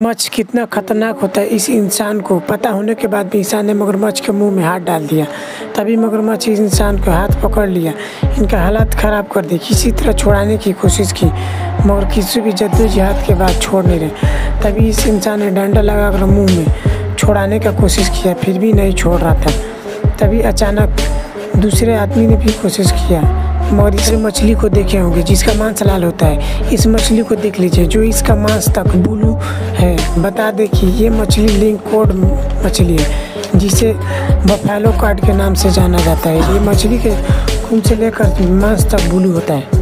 मगरमच्छ कितना खतरनाक होता है इस इंसान को पता होने के बाद भी इंसान ने मगरमच्छ के मुंह में हाथ डाल दिया। तभी मगरमच्छ इस इंसान को हाथ पकड़ लिया, इनका हालत ख़राब कर दी। किसी तरह छुड़ाने की कोशिश की मगर किसी भी जद्दोजहद के बाद छोड़ नहीं रहे। तभी इस इंसान ने डंडा लगाकर मुँह में छुड़ाने का कोशिश किया, फिर भी नहीं छोड़ रहा था। तभी अचानक दूसरे आदमी ने भी कोशिश किया, मगर इस मछली को देखे होंगे जिसका मांस लाल होता है। इस मछली को देख लीजिए जो इसका मांस तक ब्लू है। बता दें कि ये मछली लिंककोड मछली है जिसे बफेलो कार्ड के नाम से जाना जाता है। ये मछली के खून से लेकर मांस तक ब्लू होता है।